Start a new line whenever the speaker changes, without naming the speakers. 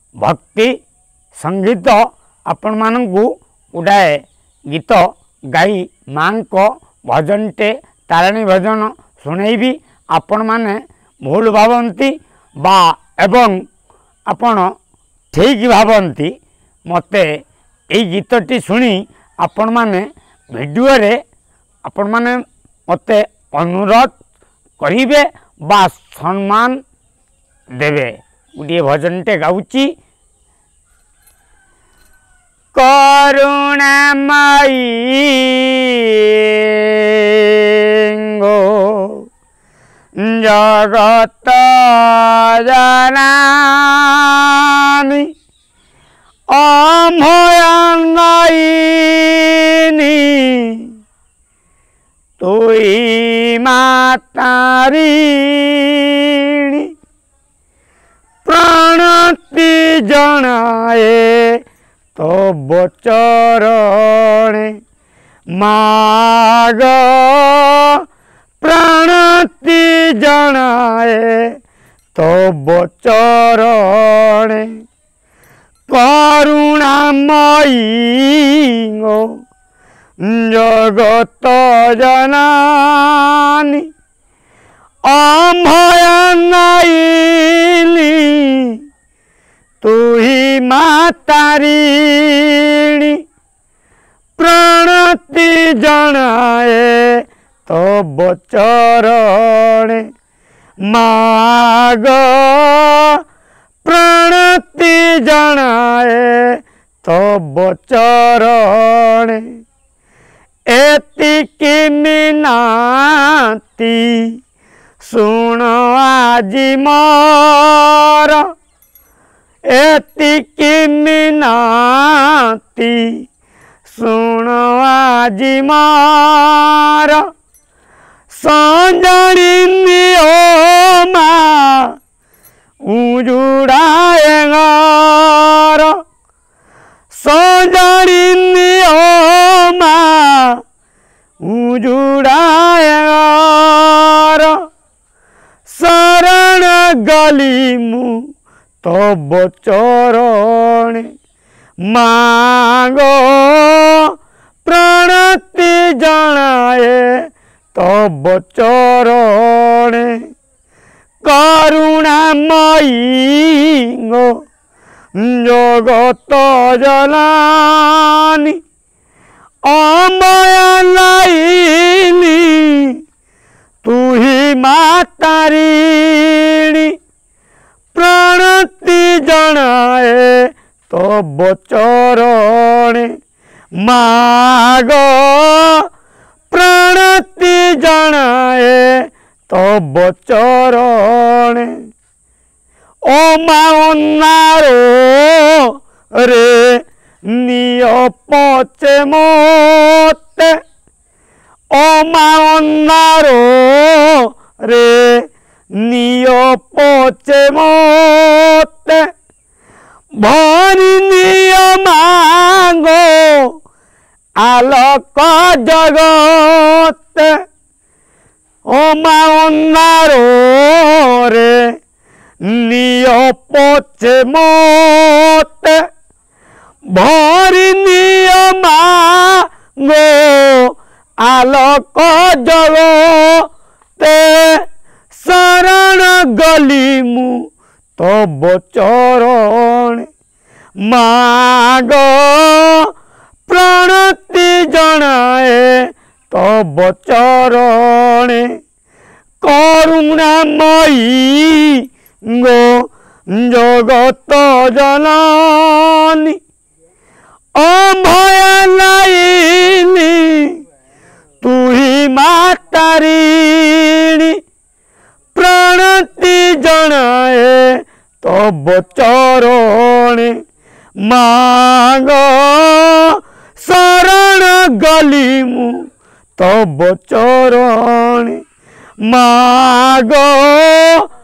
भक्ति संगीत आपण मानू गुड़ाए गीत गाई माँ को भजनटे तारिणी भजन शुणेबी आपण माने भूल भावती बा एवं आपण ठीक भावती मते यही गीतटी शुणी आपण माने वीडियो रे आपण माने मते अनुरोध करिवे बा सम्मान देवे। गोटे भजनटे गाउची करुणामयी गो जगत जनानी अमयनयिनी तुई मातारिणी प्रणति जनाए तो बचरणे माग प्रणति जनाए तो बचरणे करुणामयी गो जगत जनानी अमयनयिनी तुही मातारिणी प्रणति जनाए तो बचरणे माग प्रणति जनाए तो बचरणे एतिकी मिनाती सुन आजी मोर एतिकी मिनाती सुन आजी मोर संजनी ओ माँ उजुड़ाए घर संजनी ओ माँ उजुड़ाए घर शरण गली मु तो बचरणे मांगो प्रणति जनाए तो बचरणे करुणामयी गो जगत जनानी अमयनयिनी तुही मातारिणी प्रणति जनाए तो बचरणे माग प्रणति जनाए तो बचरणे ओ माओनारो रे निय पचे मोते ओ माओनारो रे निय पचे मोते भरी निय मांगो आलोक जगते ओ माओनारो रे निय पचे मोते भरी निय मांगो आलोक जगते शरण गली मु तो बचरणे माग प्रणति जनाए तो बचरणे करुणामयी गो जगत जनानी अमयनयिनी तुही मातारिणी प्रणति जनाए तो बचरणे मांग शरण गली मु तो बचरणे माग